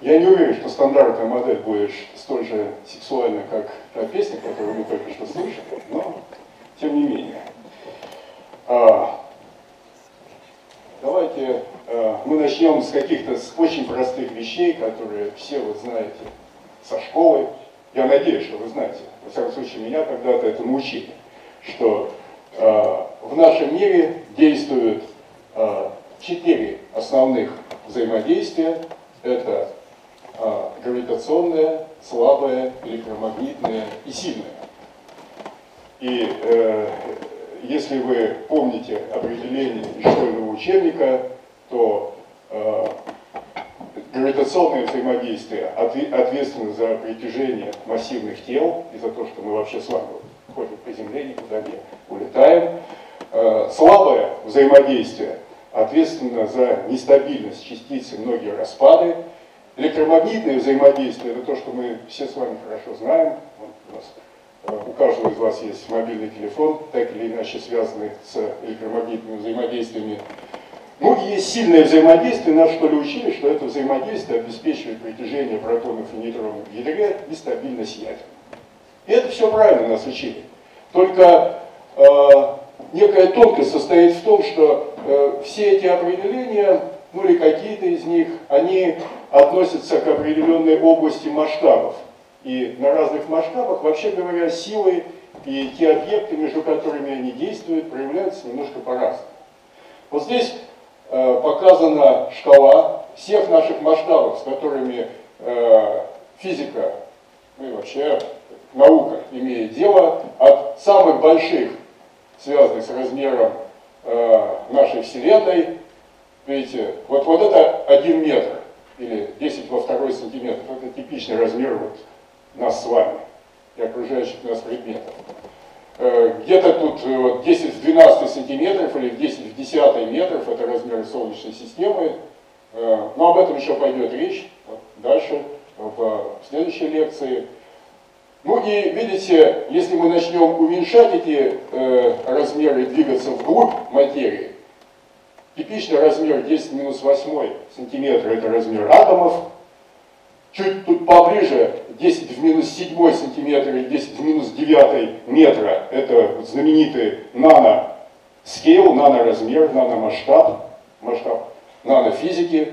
Я не уверен, что стандартная модель будет столь же сексуальна, как та песня, которую мы только что слышали, но тем не менее. Давайте мы начнем с каких-то очень простых вещей, которые все вы знаете со школы. Я надеюсь, что вы знаете. Во всяком случае, меня когда-то это научили, что в нашем мире действуют 4 основных взаимодействия. Это гравитационное, слабое, электромагнитное и сильное. И если вы помните определение из школьного учебника, то гравитационное взаимодействие ответственно за притяжение массивных тел и за то, что мы вообще с вами ходим по Земле, никуда не улетаем. Слабое взаимодействие ответственно за нестабильность частиц и многие распады. Электромагнитное взаимодействие – это то, что мы все с вами хорошо знаем. У каждого из вас есть мобильный телефон, так или иначе связанный с электромагнитными взаимодействиями. Ну и есть сильное взаимодействие, нас что ли учили, что это взаимодействие обеспечивает притяжение протонов и нейтронов в ядре и стабильность ядер. И это все правильно нас учили. Только некая тонкость состоит в том, что все эти определения, ну или какие-то из них, они относятся к определенной области масштабов. И на разных масштабах, вообще говоря, силы и те объекты, между которыми они действуют, проявляются немножко по-разному. Вот здесь показана шкала всех наших масштабов, с которыми физика, ну и вообще наука имеет дело, от самых больших, связанных с размером нашей Вселенной. Видите, вот это 1 метр или 10 во 2 сантиметр. Это типичный размер вот нас с вами и окружающих нас предметов. Где-то тут 10 в 12 сантиметров или 10 в 10 метров, это размеры Солнечной системы. Но об этом еще пойдет речь дальше, в следующей лекции. Ну и видите, если мы начнем уменьшать эти размеры и двигаться вглубь материи, типичный размер 10 в минус 8 сантиметра – это размер атомов. Чуть тут поближе 10 в минус 7 сантиметр или 10 в минус 9 метра – это знаменитый нано-скейл, наноразмер, наномасштаб, масштаб нанофизики.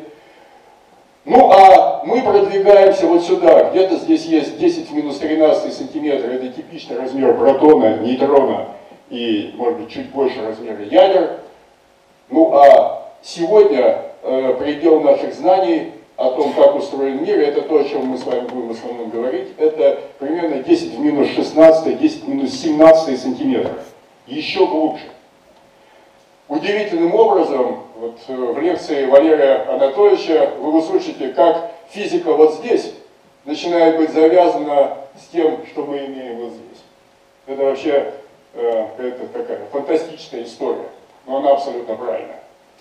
Ну а мы продвигаемся вот сюда, где-то здесь есть 10 в минус 13 сантиметра, это типичный размер протона, нейтрона и, может быть, чуть больше размера ядер. Ну а сегодня предел наших знаний о том, как устроен мир, это то, о чем мы с вами будем в основном говорить, это примерно 10 в минус 16, 10 в минус 17 сантиметров. Еще глубже. Удивительным образом, вот в лекции Валерия Анатольевича вы услышите, как физика вот здесь начинает быть завязана с тем, что мы имеем вот здесь. Это вообще это такая фантастическая история, но она абсолютно правильная.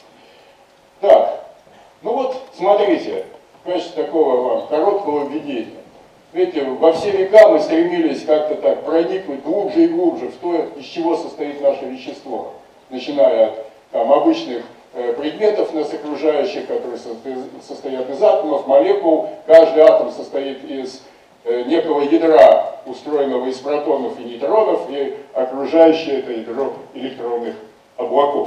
Так. Ну вот, смотрите, в качестве такого вам короткого введения. Видите, во все века мы стремились как-то так проникнуть глубже и глубже в то, из чего состоит наше вещество. Начиная от обычных предметов нас окружающих, которые состоят из атомов, молекул. Каждый атом состоит из некого ядра, устроенного из протонов и нейтронов, и окружающее это ядро электронных облаков.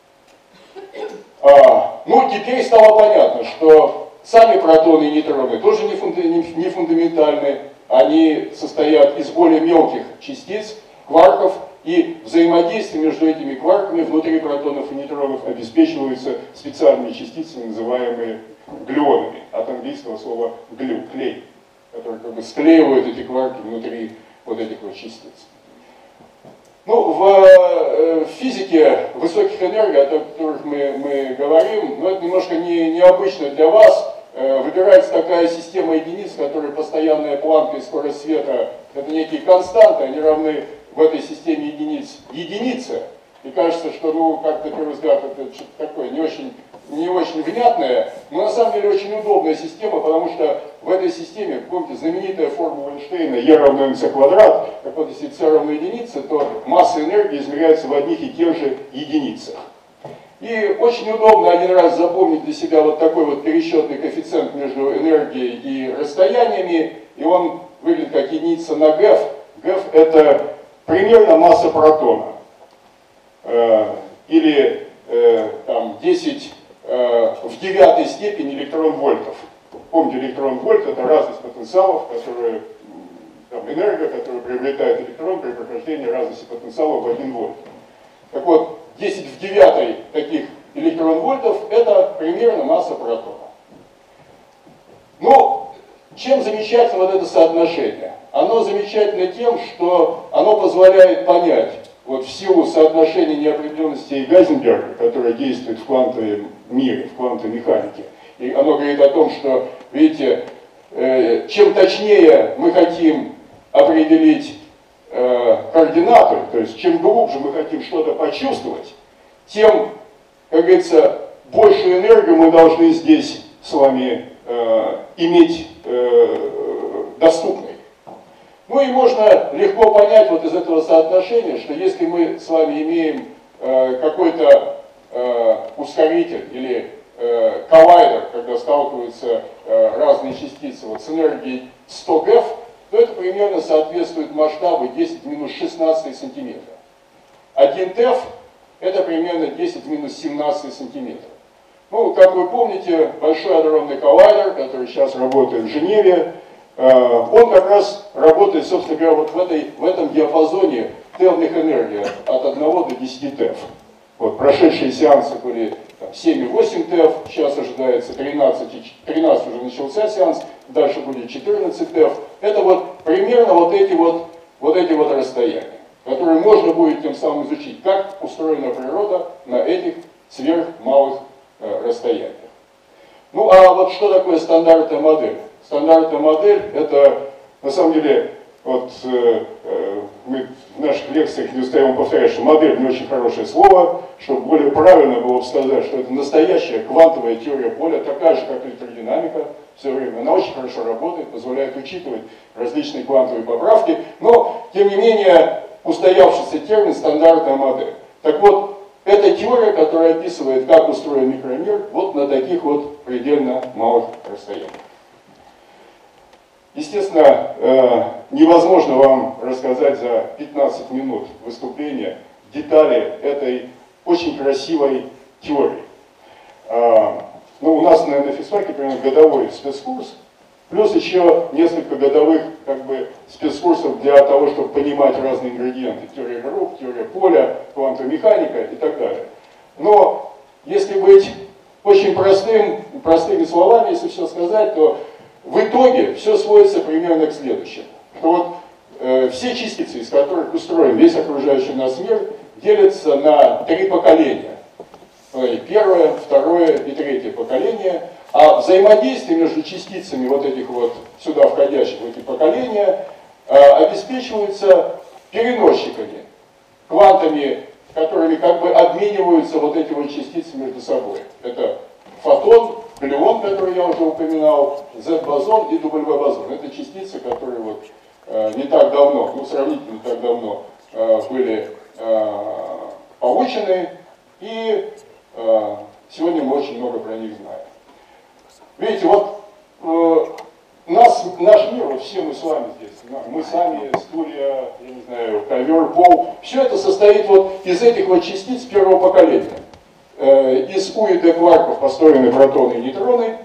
Ну, теперь стало понятно, что сами протоны и нейтроны тоже не фундаментальны, они состоят из более мелких частиц, кварков, и взаимодействие между этими кварками внутри протонов и нейтронов обеспечивается специальными частицами, называемыми глюонами, от английского слова glue, клей, которые как бы склеивают эти кварки внутри вот этих вот частиц. Ну, в физике высоких энергий, о которых мы говорим, но это немножко необычно для вас. Выбирается такая система единиц, в которой постоянная планка и скорость света – это некие константы, они равны в этой системе единиц единице. И кажется, что, ну, как-то, на первый взгляд, это что-то такое не очень внятное, но на самом деле очень удобная система, потому что в этой системе, помните, знаменитая формула Эйнштейна E равно mc квадрат, так вот, если c равно единице, то масса энергии измеряется в одних и тех же единицах. И очень удобно один раз запомнить для себя вот такой вот пересчетный коэффициент между энергией и расстояниями, и он выглядит как единица на ГЭФ. ГЭФ это примерно масса протона. Или там 10 в девятой степени электрон-вольтов. Помните, электрон-вольт это разность потенциалов, которые, там, энергия, которую приобретает электрон при прохождении разности потенциала в 1 вольт. Так вот, 10 в девятой таких электрон-вольтов это примерно масса протона. Но чем замечательно вот это соотношение? Оно замечательно тем, что оно позволяет понять, вот в силу соотношения неопределенности Гейзенберга, которое действует в квантовом мире, в квантовой механике, и оно говорит о том, что, видите, чем точнее мы хотим определить координаты, то есть чем глубже мы хотим что-то почувствовать, тем, как говорится, большую энергию мы должны здесь с вами иметь доступной. Ну и можно легко понять вот из этого соотношения, что если мы с вами имеем какой-то ускоритель или коллайдер, когда сталкиваются разные частицы вот с энергией 100 ГЭФ, то это примерно соответствует масштабу 10 в минус 16 сантиметра. 1 ТЭФ это примерно 10 в минус 17 сантиметров. Ну, как вы помните, Большой адронный коллайдер, который сейчас работает в Женеве, он как раз работает, собственно говоря, вот в этом диапазоне тевных энергий от 1 до 10 ТЭФ. Вот, прошедшие сеансы были 7,8 ТЭФ, сейчас ожидается 13 уже начался сеанс, дальше будет 14 ТЭФ. Это вот примерно вот эти вот расстояния, которые можно будет тем самым изучить, как устроена природа на этих сверхмалых расстояниях. Ну а вот что такое стандартная модель? Стандартная модель это на самом деле, вот мы в наших лекциях не устаем повторять, что модель не очень хорошее слово, чтобы более правильно было бы сказать, что это настоящая квантовая теория поля, такая же, как электродинамика все время. Она очень хорошо работает, позволяет учитывать различные квантовые поправки, но, тем не менее, устоявшийся термин стандартная модель. Так вот, это теория, которая описывает, как устроен микромир вот на таких вот предельно малых расстояниях. Естественно, невозможно вам рассказать за 15 минут выступления детали этой очень красивой теории. Ну, у нас на физфаке примерно годовой спецкурс, плюс еще несколько годовых спецкурсов для того, чтобы понимать разные ингредиенты. Теория групп, теория поля, квантовая механика и так далее. Но если быть очень простыми словами, если все сказать, то в итоге все сводится примерно к следующему. Что вот все частицы, из которых устроен весь окружающий нас мир, делятся на 3 поколения. Первое, второе и третье поколение. А взаимодействие между частицами вот этих вот сюда входящих в эти поколения обеспечивается переносчиками, квантами, которыми как бы обмениваются вот эти вот частицы между собой. Это фотон, глюон, который я уже упоминал, Z-бозон и W-бозон. Это частицы, которые вот не так давно, ну сравнительно не так давно были получены, и сегодня мы очень много про них знаем. Видите, вот наш мир, вот все мы с вами здесь, мы сами, стулья, я не знаю, ковер, пол, все это состоит вот из этих вот частиц первого поколения. Из У и Д кварков построены протоны и нейтроны,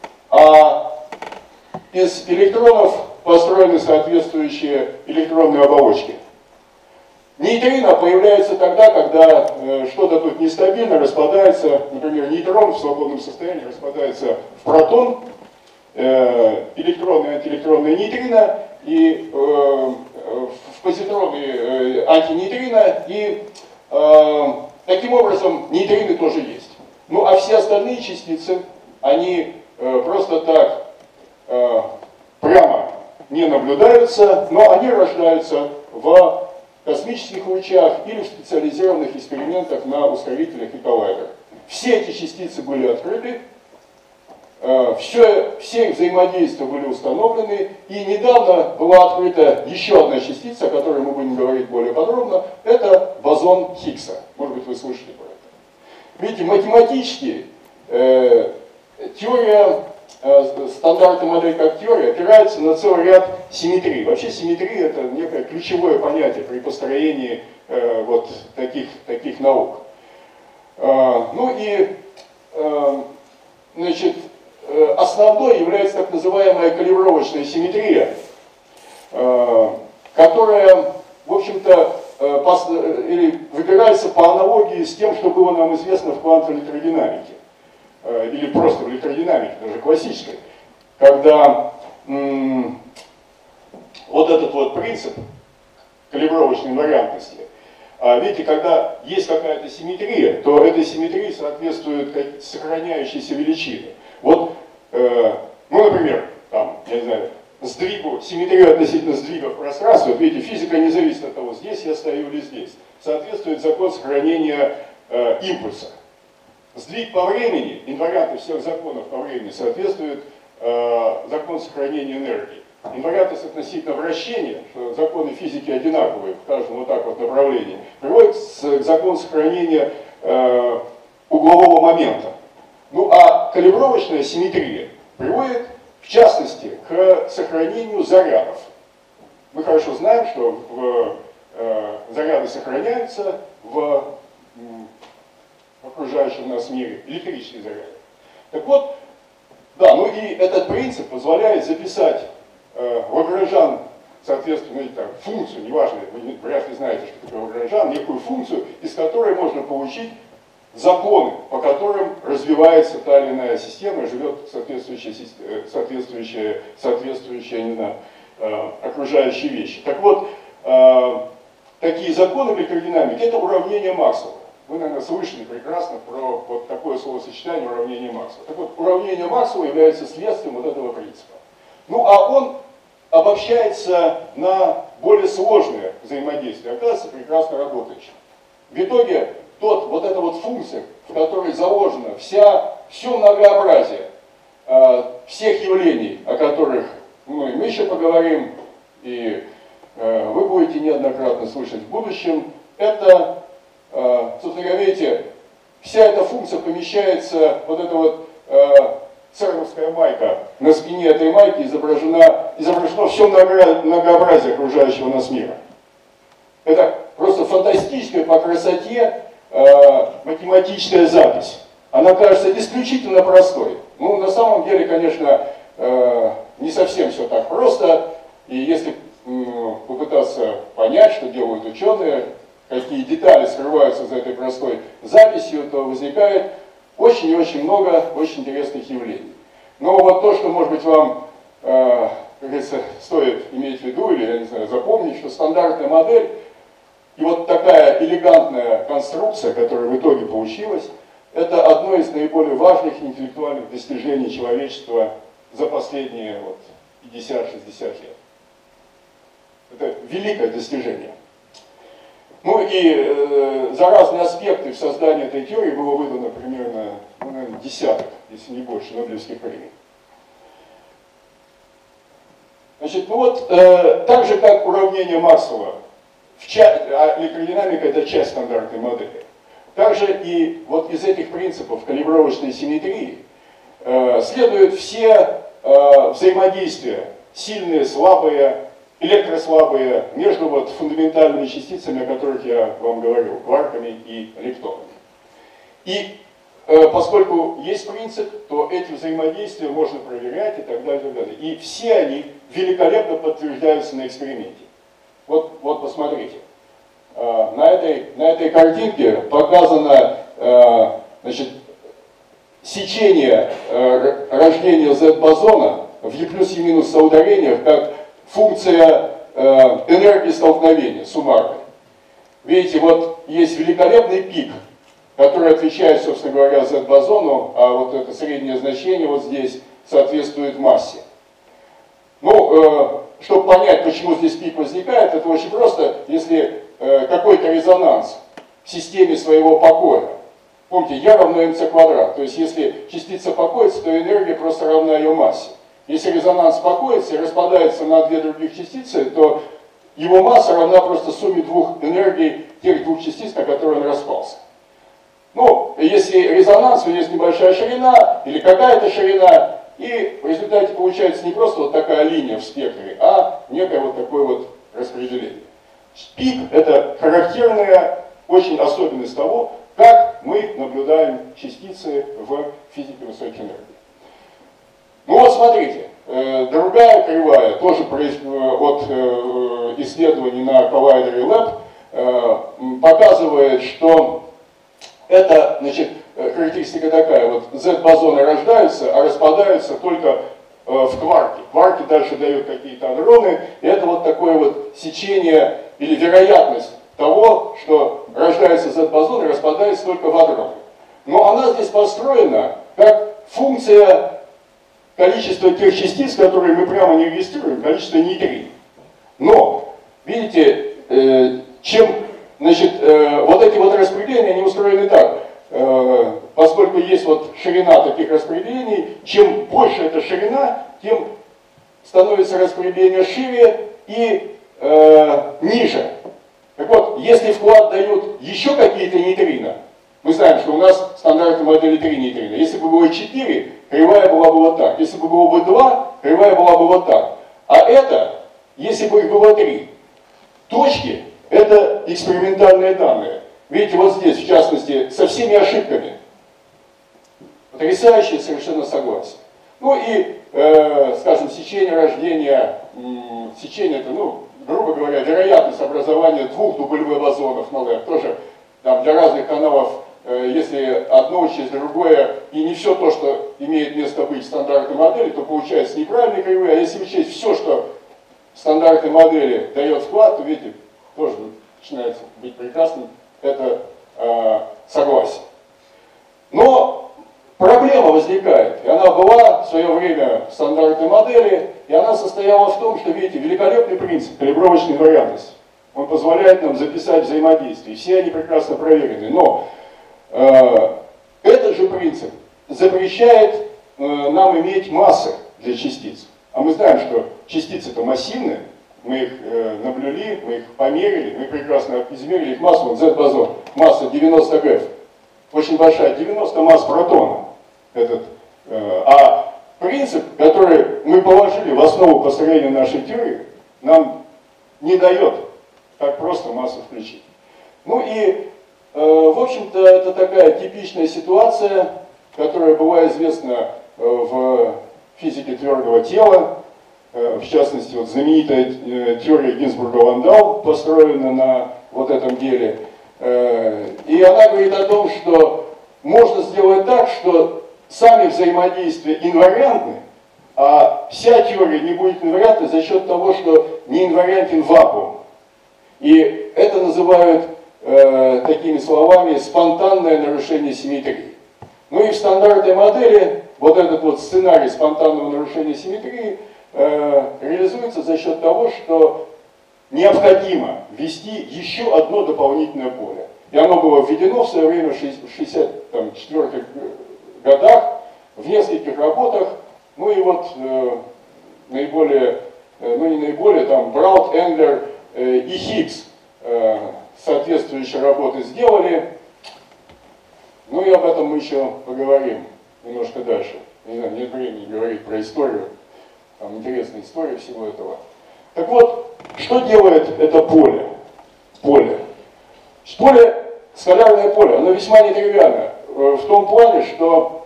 а из электронов построены соответствующие электронные оболочки. Нейтрино появляется тогда, когда что-то тут нестабильно распадается, например, нейтрон в свободном состоянии распадается в протон, электронные и антиэлектронные нейтрино, и в позитроны антинейтрино, и таким образом нейтрины тоже есть. Ну а все остальные частицы, они просто так прямо не наблюдаются, но они рождаются в космических лучах или в специализированных экспериментах на ускорителях и коллайдерах. Все эти частицы были открыты, все их взаимодействия были установлены, и недавно была открыта еще одна частица, о которой мы будем говорить более подробно, это бозон Хиггса. Может быть, вы слышали про это. видите, математически теория, стандартная модель как теория, опирается на целый ряд симметрий. Вообще симметрия — это некое ключевое понятие при построении вот таких наук. Ну и, значит, основной является так называемая калибровочная симметрия, которая, в общем-то, выбирается по аналогии с тем, что было нам известно в квантовой электродинамике, или просто в электродинамике, даже классической, когда вот этот вот принцип калибровочной инвариантности, видите, когда есть какая-то симметрия, то этой симметрии соответствуют сохраняющиеся величины. Вот, ну, например, там, я не знаю, симметрия относительно сдвига в пространстве, вот видите, физика не зависит от того, здесь я стою или здесь. Соответствует закон сохранения импульса. Сдвиг по времени, инвариантность всех законов по времени, соответствует закону сохранения энергии. Инвариантность относительно вращения, что законы физики одинаковые в каждом вот так вот направлении, приводит к закону сохранения углового момента. Ну а калибровочная симметрия приводит, в частности, к сохранению зарядов. Мы хорошо знаем, что заряды сохраняются в окружающем нас мире, электрические заряды. Так вот, да, ну и этот принцип позволяет записать Лагранжан, соответственно, там, функцию, неважно, вы вряд ли знаете, что такое Лагранжан, некую функцию, из которой можно получить законы, по которым развивается та или иная система, живет соответствующие не знаю, окружающие вещи. Так вот, такие законы в электродинамике — это уравнение Максвелла. Вы, наверное, слышали прекрасно про вот такое словосочетание уравнение Максвелла. Так вот, уравнение Максвелла является следствием вот этого принципа. Ну, а он обобщается на более сложные взаимодействия, оказывается прекрасно работающим. В итоге, вот эта вот функция, в которой заложено все многообразие всех явлений, о которых мы еще поговорим, и вы будете неоднократно слышать в будущем, это, собственно говоря, видите, вся эта функция помещается, вот эта вот церновская майка, на спине этой майки изображено все многообразие окружающего нас мира. Это просто фантастическая по красоте математическая запись. Она кажется исключительно простой. Ну, на самом деле, конечно, не совсем все так просто. И если попытаться понять, что делают ученые, какие детали скрываются за этой простой записью, то возникает очень и очень много очень интересных явлений. Но вот то, что, может быть, вам, как говорится, стоит иметь в виду, или, я не знаю, запомнить, что стандартная модель и вот такая элегантная конструкция, которая в итоге получилась, это одно из наиболее важных интеллектуальных достижений человечества за последние 50-60 лет. Это великое достижение. Ну и за разные аспекты в создании этой теории было выдано примерно, наверное, десяток, если не больше, Нобелевских премий. Значит, ну вот, так же как уравнение Максвелла, электродинамика — это часть стандартной модели. Также и вот из этих принципов калибровочной симметрии следуют все взаимодействия, сильные, слабые, электрослабые, между вот фундаментальными частицами, о которых я вам говорил, кварками и лептонами. И поскольку есть принцип, то эти взаимодействия можно проверять и так далее, и так далее. И все они великолепно подтверждаются на эксперименте. Вот посмотрите. На этой картинке показано, значит, сечение рождения Z-бозона в E плюс E минус соударениях как функция энергии столкновения суммарной. Видите, вот есть великолепный пик, который отвечает, собственно говоря, Z-бозону, а вот это среднее значение вот здесь соответствует массе. Ну, чтобы понять, почему здесь пик возникает, это очень просто. Если какой-то резонанс в системе своего покоя, помните, я равно mc квадрат, то есть если частица покоится, то энергия просто равна ее массе. Если резонанс покоится и распадается на две других частицы, то его масса равна просто сумме двух энергий тех двух частиц, на которые он распался. Ну, если резонанс, то есть небольшая ширина или какая-то ширина, и в результате получается не просто вот такая линия в спектре, а некое вот такое вот распределение. Пик – это характерная очень особенность того, как мы наблюдаем частицы в физике высоких энергий. Ну вот смотрите, другая кривая, тоже от исследований на Collider Lab, показывает, что это, значит, характеристика такая, вот Z-бозоны рождаются, а распадаются только в кварки. Кварки дальше дают какие-то адроны, и это вот такое вот сечение или вероятность того, что рождается Z-бозон и распадается только в адроны. Но она здесь построена как функция количества тех частиц, которые мы прямо не регистрируем, количество нейтрин. Но, видите, значит, вот эти вот распределения, они устроены так. Поскольку есть вот ширина таких распределений, чем больше эта ширина, тем становится распределение шире и ниже. Так вот, если вклад дают еще какие-то нейтрино, мы знаем, что у нас в стандартной модели 3 нейтрино. Если бы было 4, кривая была бы вот так. Если бы было бы 2, кривая была бы вот так. А это, если бы их было 3, точки – это экспериментальные данные. Видите, вот здесь, в частности, со всеми ошибками. Потрясающее совершенно согласие. Ну и, скажем, сечение рождения, сечение это, ну, грубо говоря, вероятность образования двух W-бозонов на ЛЭП. Тоже там, для разных каналов, если одно учесть другое, и не все то, что имеет место быть в стандартной модели, то получается неправильные кривые. А если учесть все, что в стандартной модели дает вклад, то, видите, тоже начинает быть прекрасным. Это согласие. Но проблема возникает, и она была в свое время в стандартной модели, и она состояла в том, что, видите, великолепный принцип калибровочной инвариантности. Он позволяет нам записать взаимодействие, все они прекрасно проверены. Но этот же принцип запрещает нам иметь массы для частиц. А мы знаем, что частицы-то массивные. Мы их наблюли, мы их померили, мы прекрасно измерили их массу. Вот Z-бозон, масса 90 ГЭФ, очень большая, 90 масс протона. А принцип, который мы положили в основу построения нашей теории, нам не дает так просто массу включить. Ну и, в общем-то, это такая типичная ситуация, которая была известна в физике твердого тела. В частности, вот знаменитая теория Гинзбурга-Ландау построена на вот этом деле. И она говорит о том, что можно сделать так, что сами взаимодействия инвариантны, а вся теория не будет инвариантной за счет того, что не инвариантен вакуум. И это называют такими словами спонтанное нарушение симметрии. Ну и в стандартной модели вот этот вот сценарий спонтанного нарушения симметрии реализуется за счет того, что необходимо ввести еще одно дополнительное поле. И оно было введено в свое время в 1964 годах в нескольких работах. Ну и вот наиболее, ну не наиболее, там Браут, Энглер и Хиггс соответствующие работы сделали. Ну и об этом мы еще поговорим немножко дальше. Не знаю, нет времени говорить про историю. Там интересная история всего этого. Так вот, что делает это поле? Поле, скалярное поле, оно весьма нетривиальное. В том плане, что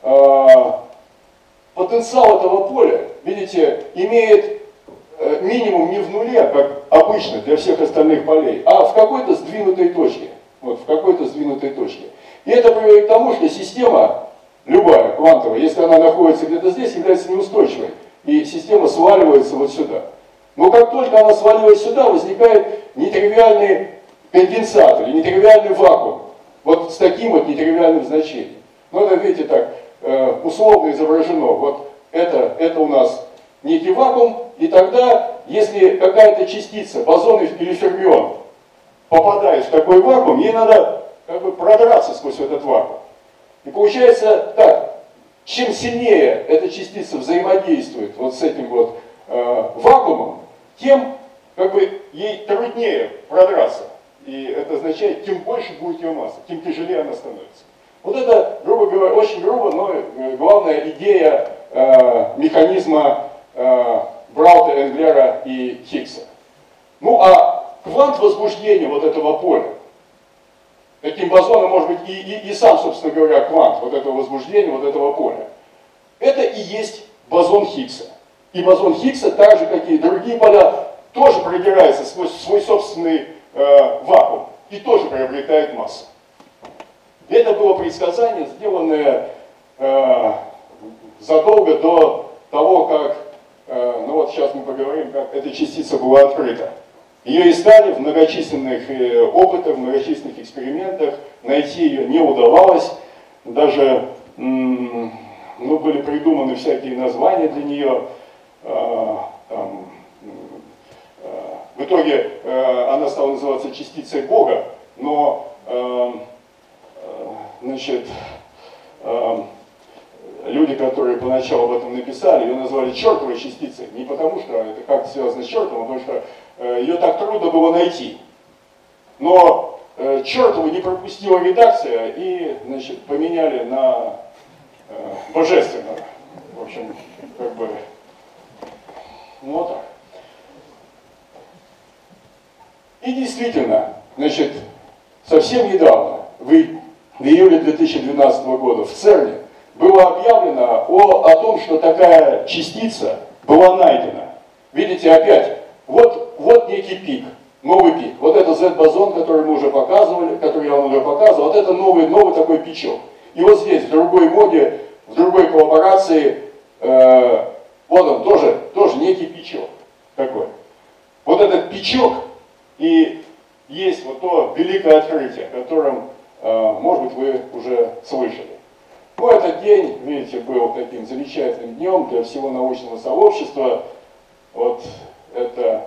потенциал этого поля, видите, имеет минимум не в нуле, как обычно для всех остальных полей, а в какой-то сдвинутой точке. Вот, в какой-то сдвинутой точке. И это приводит к тому, что система, любая, квантовая, если она находится где-то здесь, является неустойчивой. И система сваливается вот сюда. Но как только она сваливается сюда, возникает нетривиальный конденсат или нетривиальный вакуум. Вот с таким вот нетривиальным значением. Ну это, видите, так условно изображено. Вот это у нас некий вакуум. И тогда, если какая-то частица, бозон или фермион, попадает в такой вакуум, ей надо как бы продраться сквозь этот вакуум. И получается так. Чем сильнее эта частица взаимодействует вот с этим вот вакуумом, тем как бы ей труднее продраться. И это означает, тем больше будет ее масса, тем тяжелее она становится. Вот это, грубо говоря, очень грубо, но главная идея механизма Браута, Энглера и Хиггса. Ну а квант возбуждения вот этого поля, таким бозоном может быть и сам, собственно говоря, квант вот этого возбуждения, вот этого поля, это и есть бозон Хиггса. И бозон Хиггса, так же как и другие поля, тоже продирается сквозь свой собственный вакуум и тоже приобретает массу. Это было предсказание, сделанное задолго до того, как, ну вот сейчас мы поговорим, как эта частица была открыта. Ее искали в многочисленных опытах, в многочисленных экспериментах, найти ее не удавалось, даже ну, были придуманы всякие названия для нее. В итоге она стала называться частицей Бога, но значит, люди, которые поначалу об этом написали, ее назвали чертовой частицей. Не потому, что это как-то связано с чертом, а потому что ее так трудно было найти. Но чертову не пропустила редакция и, значит, поменяли на божественного. В общем, как бы, ну вот так. И действительно, значит, совсем недавно, в июле 2012 года в ЦЕРНе было объявлено о том, что такая частица была найдена. Видите, опять, вот некий пик, новый пик. Вот это Z-бозон, который мы уже показывали, который я вам уже показывал, вот это новый такой пичок. И вот здесь, в другой моде, в другой коллаборации, вот он, тоже некий пичок такой. Вот этот пичок и есть вот то великое открытие, о котором, может быть, вы уже слышали. Ну, этот день, видите, был таким замечательным днем для всего научного сообщества. Вот это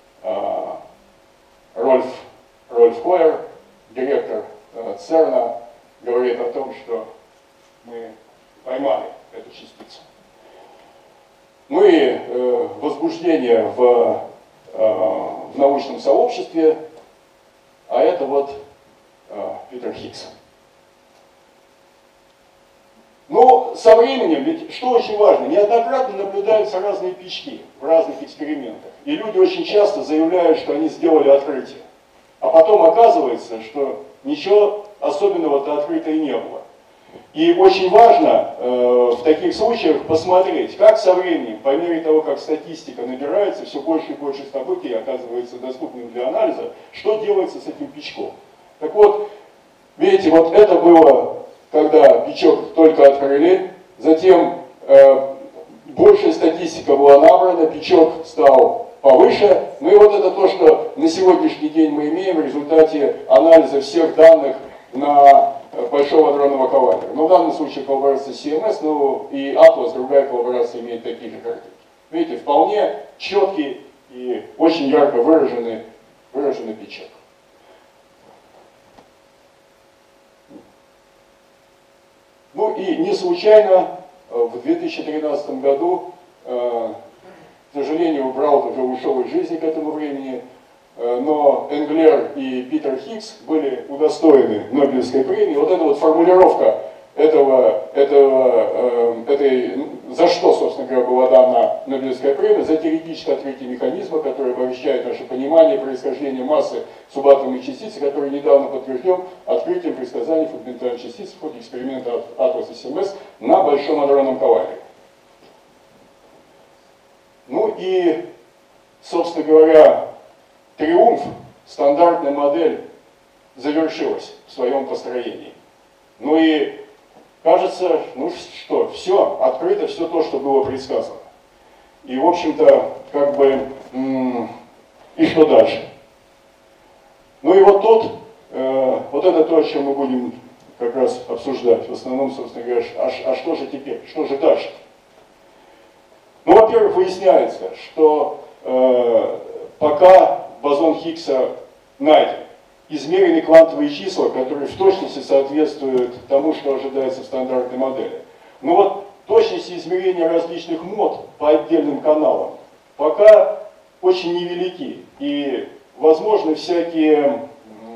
Рольф Хойер, директор ЦЕРНа, говорит о том, что мы поймали эту частицу. Ну и возбуждение в научном сообществе, а это вот Питер Хиггс. Но со временем, ведь что очень важно, неоднократно наблюдаются разные пички в разных экспериментах. И люди очень часто заявляют, что они сделали открытие. А потом оказывается, что ничего особенного-то открыто и не было. И очень важно в таких случаях посмотреть, как со временем, по мере того, как статистика набирается, все больше и больше событий оказывается доступным для анализа, что делается с этим пичком. Так вот, видите, вот это было, когда пичок только открыли, затем большая статистика была набрана, пичок стал повыше, ну и вот это то, что на сегодняшний день мы имеем в результате анализа всех данных на Большого адронного коллайдера. Но в данном случае коллаборация CMS, ну и Atlas, другая коллаборация, имеет такие же картинки. Видите, вполне четкий и очень ярко выраженный пичок. Ну и не случайно в 2013 году, к сожалению, Браут уже ушел из жизни к этому времени, но Энглер и Питер Хиггс были удостоены Нобелевской премии. Вот эта вот формулировка за что, собственно говоря, была дана Нобелевская премия, за теоретическое открытие механизма, который обогащает наше понимание происхождения массы субатомной частицы, который недавно подтвержден открытием предсказаний фундаментальных частиц в ходе эксперимента Atlas и CMS на Большом адронном коллайдере. Ну и, собственно говоря, триумф, стандартная модель завершилась в своем построении. Ну и кажется, ну что, все, открыто все то, что было предсказано. И, в общем-то, как бы, и что дальше? Ну и вот тут, вот это то, о чем мы будем как раз обсуждать. В основном, собственно говоря, а что же теперь, что же дальше? Ну, во-первых, выясняется, что пока бозон Хиггса найден, измерены квантовые числа, которые в точности соответствуют тому, что ожидается в стандартной модели. Но вот точность измерения различных мод по отдельным каналам пока очень невелики. И возможны всякие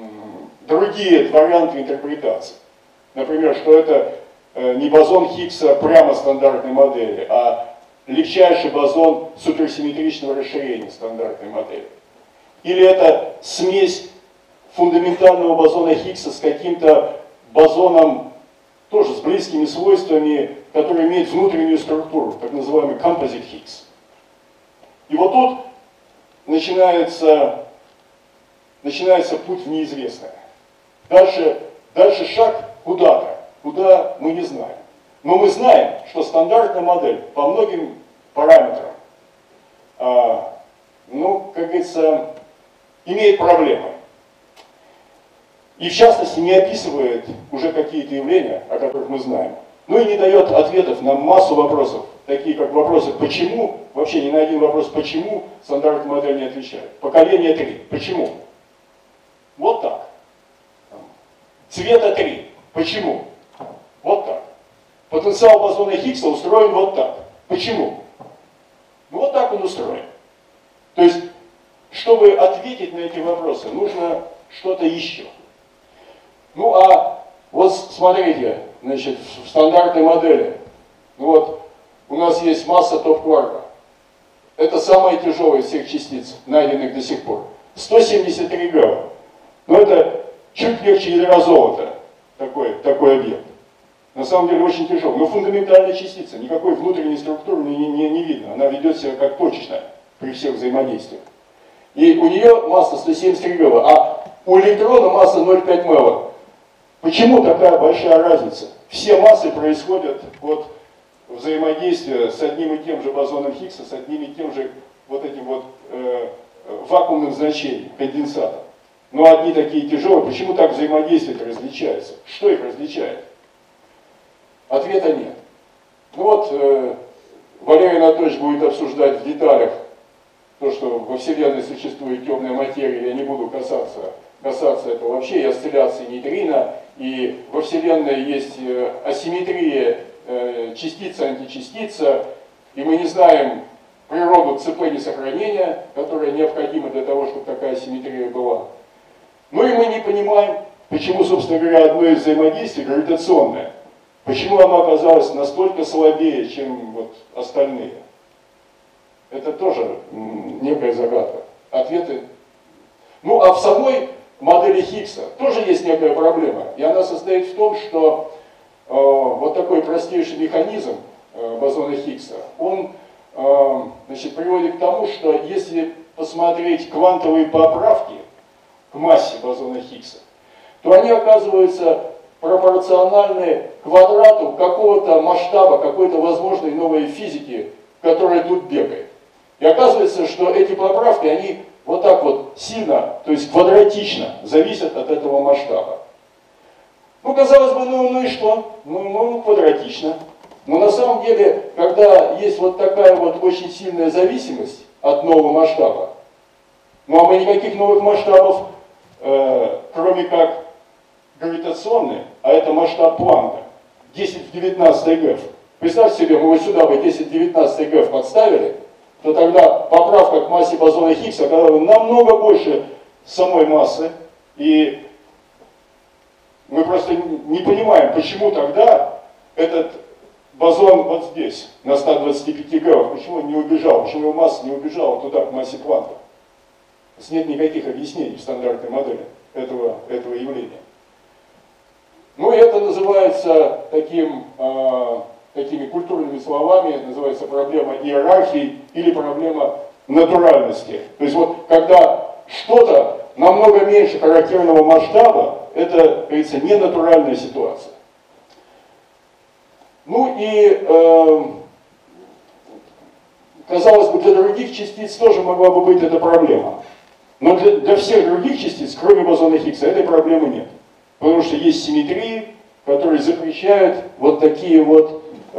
другие варианты интерпретации. Например, что это не бозон Хиггса прямо стандартной модели, а легчайший бозон суперсимметричного расширения стандартной модели. Или это смесь фундаментального бозона Хиггса с каким-то бозоном, тоже с близкими свойствами, который имеет внутреннюю структуру, так называемый Composite Higgs. И вот тут начинается путь в неизвестное. Дальше шаг куда-то, куда мы не знаем. Но мы знаем, что стандартная модель по многим параметрам, как говорится, имеет проблемы. И в частности не описывает уже какие-то явления, о которых мы знаем. Ну и не дает ответов на массу вопросов, такие как вопросы «почему?», вообще ни на один вопрос «почему?» стандартная модель не отвечает. Поколение 3. Почему? Вот так. Цвета 3. Почему? Вот так. Потенциал бозона Хиггса устроен вот так. Почему? Ну вот так он устроен. То есть, чтобы ответить на эти вопросы, нужно что-то еще. Ну а вот смотрите, значит, в стандартной модели, вот у нас есть масса топ-кварка. Это самая тяжелая из всех частиц, найденных до сих пор. 173 грамма. Но это чуть легче ядра золота, такой объект. На самом деле очень тяжелый. Но фундаментальная частица, никакой внутренней структуры не видно. Она ведет себя как точечная при всех взаимодействиях. И у нее масса 173 грамма, а у электрона масса 0,5 мева. Почему такая большая разница? Все массы происходят от взаимодействия с одним и тем же бозоном Хиггса, с одним и тем же вот этим вот вакуумным значением, конденсатом. Но одни такие тяжелые, почему так взаимодействие-то различается? Что их различает? Ответа нет. Ну вот, Валерий Анатольевич будет обсуждать в деталях то, что во Вселенной существует темная материя, я не буду касаться этого вообще, и осцилляции нейтрино, и во Вселенной есть асимметрия частица-античастица, и мы не знаем природу ЦП несохранения, которая необходима для того, чтобы такая асимметрия была. Ну и мы не понимаем, почему, собственно говоря, одно из взаимодействий гравитационное, почему оно оказалось настолько слабее, чем вот остальные. Это тоже некая загадка. Ответы. Ну а в самой модели Хиггса тоже есть некая проблема. И она состоит в том, что вот такой простейший механизм бозона Хиггса, он приводит к тому, что если посмотреть квантовые поправки к массе бозона Хиггса, то они оказываются пропорциональны квадрату какого-то масштаба, какой-то возможной новой физики, которая тут бегает. И оказывается, что эти поправки, они вот так вот сильно, то есть квадратично, зависят от этого масштаба. Ну, казалось бы, ну и что? Ну, квадратично. Но на самом деле, когда есть вот такая вот очень сильная зависимость от нового масштаба, ну а мы никаких новых масштабов, кроме как гравитационные, а это масштаб Планка, 10 в 19 ГЭФ. Представьте себе, мы вот сюда бы 10 в 19 ГЭФ подставили, то тогда поправка к массе бозона Хиггса оказалась намного больше самой массы, и мы просто не понимаем, почему тогда этот бозон вот здесь, на 125 ГЭФ, почему он не убежал, почему его масса не убежала туда, к массе Планка. Нет никаких объяснений в стандартной модели этого явления. Ну и это называется такими культурными словами, называется проблема иерархии или проблема натуральности. То есть вот когда что-то намного меньше характерного масштаба, это, как говорится, ненатуральная ситуация. Ну и, казалось бы, для других частиц тоже могла бы быть эта проблема. Но для всех других частиц, кроме бозона Хиггса, этой проблемы нет. Потому что есть симметрии, которые запрещают вот такие вот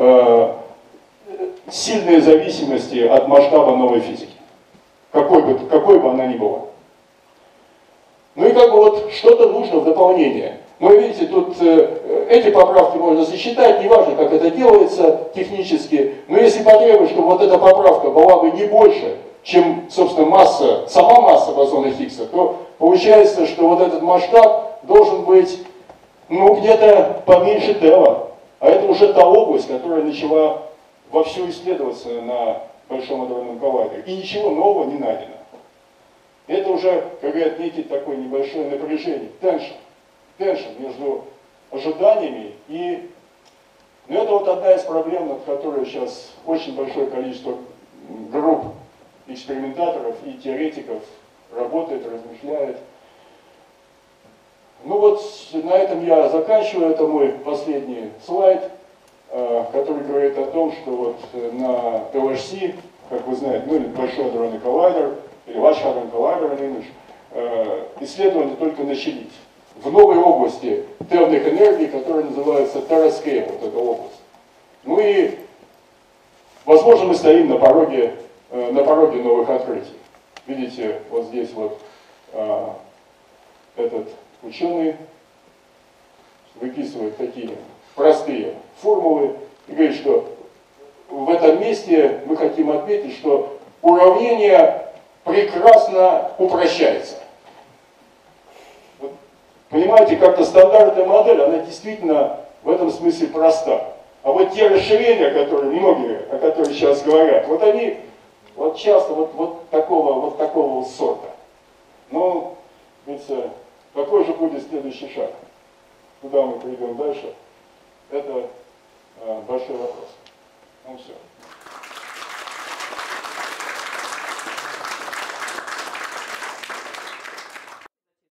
сильные зависимости от масштаба новой физики. Какой бы она ни была. Ну и как бы вот что-то нужно в дополнение. Но видите, тут эти поправки можно сосчитать, неважно, как это делается технически, но если потребовать, чтобы вот эта поправка была бы не больше, чем, собственно, сама масса бозона Хиггса, то получается, что вот этот масштаб должен быть, ну, где-то поменьше ТЭЛа. А это уже та область, которая начала вовсю исследоваться на Большом адронном коллайдере. И ничего нового не найдено. Это уже, как говорят, некий такое небольшое напряжение, теншн между ожиданиями и... Но это вот одна из проблем, над которой сейчас очень большое количество групп экспериментаторов и теоретиков работает, размышляет. Ну вот на этом я заканчиваю. Это мой последний слайд, который говорит о том, что вот на LHC, как вы знаете, ну или Большой адронный коллайдер, или Large Hadron Collider English, исследования только начались. В новой области темных энергий, которая называется Terascale, вот эта область. Ну и, возможно, мы стоим на пороге новых открытий. Видите, вот здесь вот этот ученый выписывает такие простые формулы и говорит, что в этом месте мы хотим отметить, что уравнение прекрасно упрощается. Вот, понимаете, как-то стандартная модель, она действительно в этом смысле проста. А вот те расширения, которые многие, о которых сейчас говорят, вот они вот часто вот такого сорта. Но, видите, какой же будет следующий шаг? Куда мы придем дальше? Это большой вопрос. Ну все.